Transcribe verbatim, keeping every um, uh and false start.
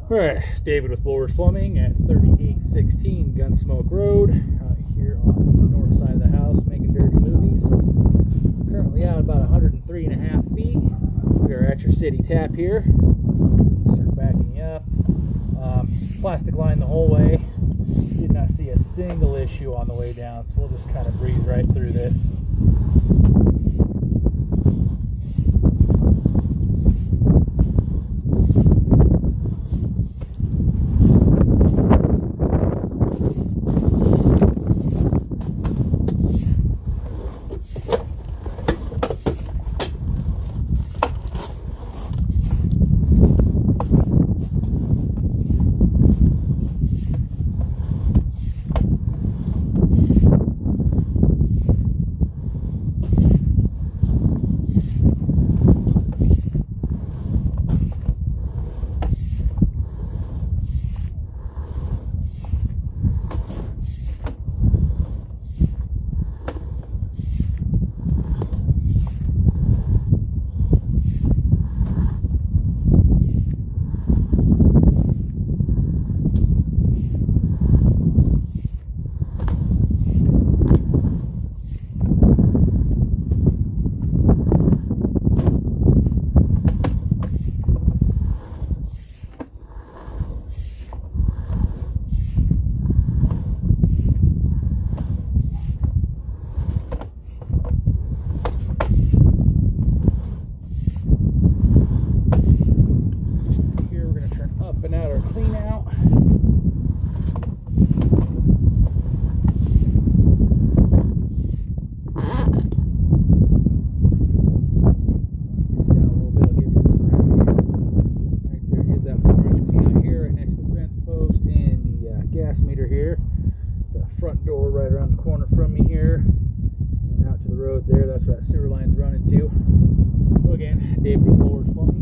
Alright, David with Bulwar's Plumbing at thirty-eight sixteen Gunsmoke Road, out here on the north side of the house making dirty movies. Currently out about one hundred three and a half feet. We are at your city tap here. Start backing you up. Um, plastic line the whole way. Did not see a single issue on the way down, so we'll just kind of breeze right through this. Clean out. Just down a little bit, I'll give you a look around here. Right there is that four inch clean out here, right next to the fence post and the uh, gas meter here. The front door right around the corner from me here. And out to the road there, that's where that sewer line's running to. So again, David with Bulwar's Plumbing.